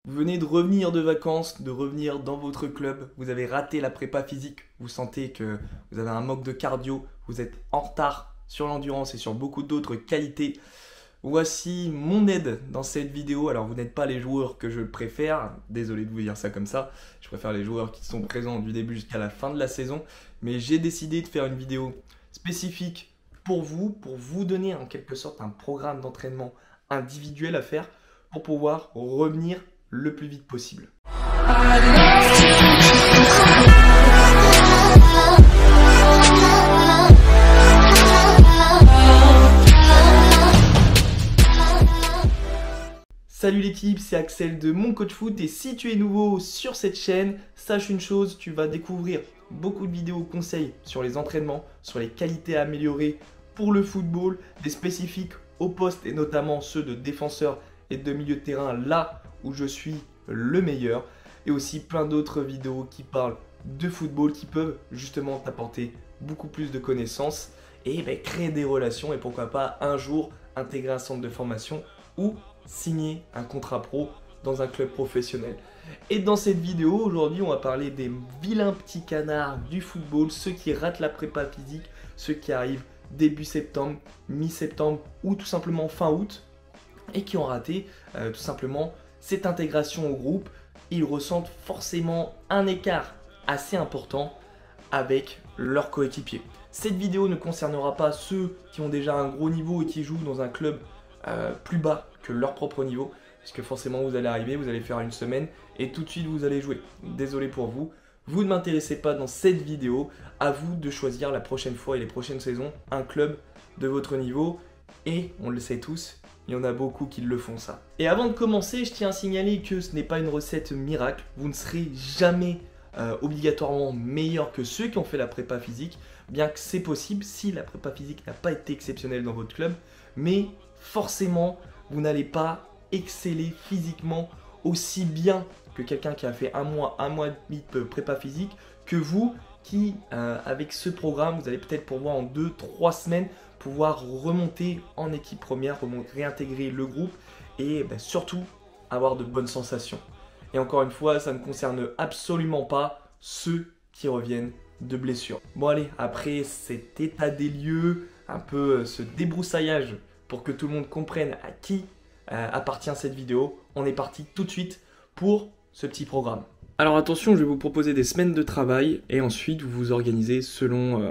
Vous venez de revenir de vacances, de revenir dans votre club, vous avez raté la prépa physique, vous sentez que vous avez un manque de cardio, vous êtes en retard sur l'endurance et sur beaucoup d'autres qualités. Voici mon aide dans cette vidéo. Alors vous n'êtes pas les joueurs que je préfère, désolé de vous dire ça comme ça, je préfère les joueurs qui sont présents du début jusqu'à la fin de la saison, mais j'ai décidé de faire une vidéo spécifique pour vous donner en quelque sorte un programme d'entraînement individuel à faire pour pouvoir revenir le plus vite possible. Salut l'équipe, c'est Axel de Mon Coach Foot et si tu es nouveau sur cette chaîne, sache une chose, tu vas découvrir beaucoup de vidéos conseils sur les entraînements, sur les qualités à améliorer pour le football, des spécifiques au poste et notamment ceux de défenseurs et de milieu de terrain là où je suis le meilleur et aussi plein d'autres vidéos qui parlent de football qui peuvent justement t'apporter beaucoup plus de connaissances et créer des relations et pourquoi pas un jour intégrer un centre de formation ou signer un contrat pro dans un club professionnel. Et dans cette vidéo aujourd'hui on va parler des vilains petits canards du football, ceux qui ratent la prépa physique, ceux qui arrivent début septembre, mi-septembre ou tout simplement fin août et qui ont raté tout simplement cette intégration au groupe. Ils ressentent forcément un écart assez important avec leurs coéquipiers. Cette vidéo ne concernera pas ceux qui ont déjà un gros niveau et qui jouent dans un club plus bas que leur propre niveau, parce que forcément vous allez arriver, vous allez faire une semaine et tout de suite vous allez jouer. Désolé pour vous, vous ne m'intéressez pas dans cette vidéo, à vous de choisir la prochaine fois et les prochaines saisons un club de votre niveau et on le sait tous, il y en a beaucoup qui le font ça. Et avant de commencer, je tiens à signaler que ce n'est pas une recette miracle, vous ne serez jamais obligatoirement meilleur que ceux qui ont fait la prépa physique, bien que c'est possible si la prépa physique n'a pas été exceptionnelle dans votre club, mais forcément vous n'allez pas exceller physiquement aussi bien que quelqu'un qui a fait un mois et demi de prépa physique que vous qui avec ce programme vous allez peut-être pouvoir en 2-3 semaines pouvoir remonter en équipe première, réintégrer le groupe et surtout avoir de bonnes sensations. Et encore une fois, ça ne concerne absolument pas ceux qui reviennent de blessures. Bon allez, après cet état des lieux, un peu ce débroussaillage pour que tout le monde comprenne à qui appartient cette vidéo, on est parti tout de suite pour ce petit programme. Alors attention, je vais vous proposer des semaines de travail et ensuite vous vous organisez selon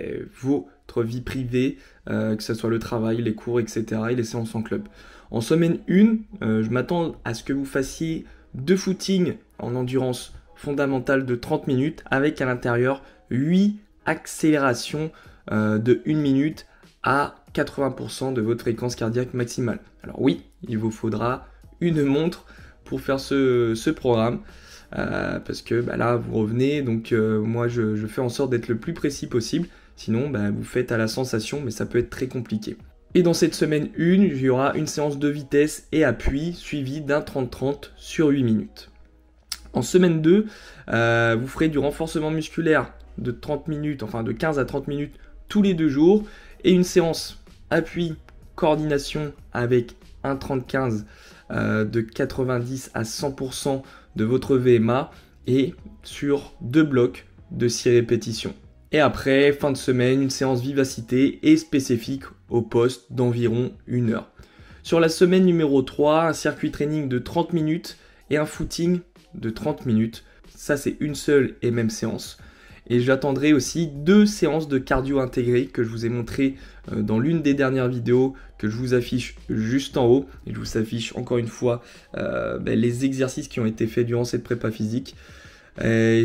votre vie privée, que ce soit le travail, les cours, etc. et les séances en club. En semaine 1, je m'attends à ce que vous fassiez 2 footings en endurance fondamentale de 30 minutes avec à l'intérieur 8 accélérations de 1 minute à 80% de votre fréquence cardiaque maximale. Alors oui, il vous faudra une montre pour faire ce programme. Parce que là vous revenez, donc moi je fais en sorte d'être le plus précis possible, sinon vous faites à la sensation, mais ça peut être très compliqué. Et dans cette semaine 1, il y aura une séance de vitesse et appui suivie d'un 30-30 sur 8 minutes. En semaine 2, vous ferez du renforcement musculaire de 30 minutes, enfin de 15 à 30 minutes tous les 2 jours, et une séance appui coordination avec un 30-15 de 90 à 100% de votre VMA et sur 2 blocs de 6 répétitions. Et après, fin de semaine, une séance vivacité et spécifique au poste d'environ 1 heure. Sur la semaine numéro 3, un circuit training de 30 minutes et un footing de 30 minutes. Ça, c'est une seule et même séance. Et j'attendrai aussi 2 séances de cardio intégré que je vous ai montré dans l'une des dernières vidéos que je vous affiche juste en haut. Et je vous affiche encore une fois les exercices qui ont été faits durant cette prépa physique. Et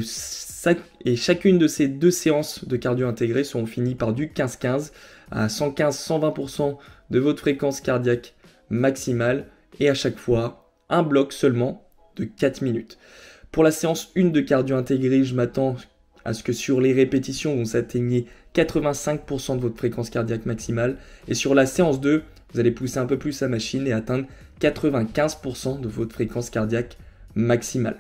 chacune de ces 2 séances de cardio intégré seront finies par du 15-15 à 115-120% de votre fréquence cardiaque maximale. Et à chaque fois, un bloc seulement de 4 minutes. Pour la séance 1 de cardio intégré, je m'attends à ce que sur les répétitions, vous atteignez 85% de votre fréquence cardiaque maximale. Et sur la séance 2, vous allez pousser un peu plus la machine et atteindre 95% de votre fréquence cardiaque maximale.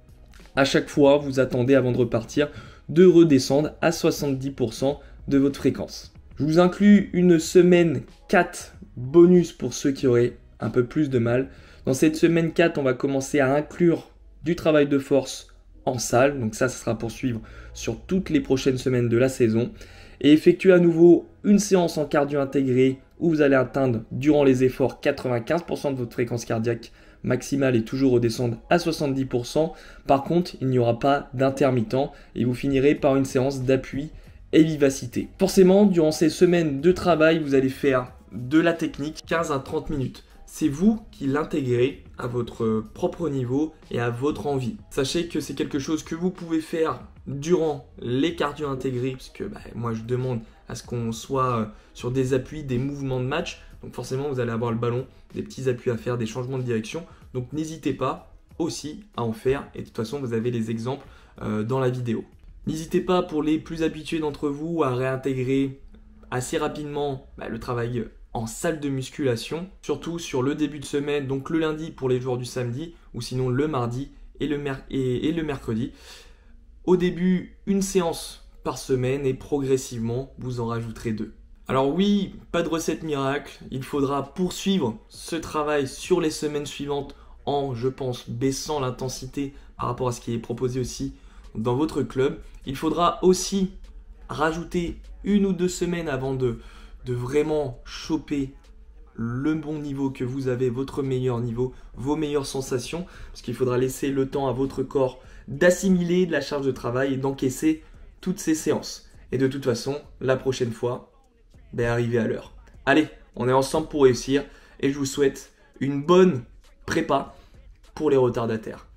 À chaque fois, vous attendez avant de repartir de redescendre à 70% de votre fréquence. Je vous inclus une semaine 4 bonus pour ceux qui auraient un peu plus de mal. Dans cette semaine 4, on va commencer à inclure du travail de force en salle. Donc ça sera pour suivre sur toutes les prochaines semaines de la saison. Et effectuer à nouveau une séance en cardio intégré où vous allez atteindre durant les efforts 95% de votre fréquence cardiaque maximale et toujours redescendre à 70%. Par contre, il n'y aura pas d'intermittent et vous finirez par une séance d'appui et vivacité. Forcément, durant ces semaines de travail, vous allez faire de la technique 15 à 30 minutes. C'est vous qui l'intégrez à votre propre niveau et à votre envie. Sachez que c'est quelque chose que vous pouvez faire durant les cardio intégrés, parce que moi je demande à ce qu'on soit sur des appuis, des mouvements de match. Donc forcément vous allez avoir le ballon, des petits appuis à faire, des changements de direction. Donc n'hésitez pas aussi à en faire et de toute façon vous avez les exemples dans la vidéo. N'hésitez pas pour les plus habitués d'entre vous à réintégrer assez rapidement le travail en salle de musculation, surtout sur le début de semaine, donc le lundi pour les joueurs du samedi, ou sinon le mardi et le mercredi. Au début, une séance par semaine et progressivement, vous en rajouterez 2. Alors oui, pas de recette miracle, il faudra poursuivre ce travail sur les semaines suivantes en, je pense, baissant l'intensité par rapport à ce qui est proposé aussi dans votre club. Il faudra aussi rajouter 1 ou 2 semaines avant de vraiment choper le bon niveau que vous avez, votre meilleur niveau, vos meilleures sensations, parce qu'il faudra laisser le temps à votre corps d'assimiler de la charge de travail et d'encaisser toutes ces séances. Et de toute façon, la prochaine fois, arrivez à l'heure. Allez, on est ensemble pour réussir et je vous souhaite une bonne prépa pour les retardataires.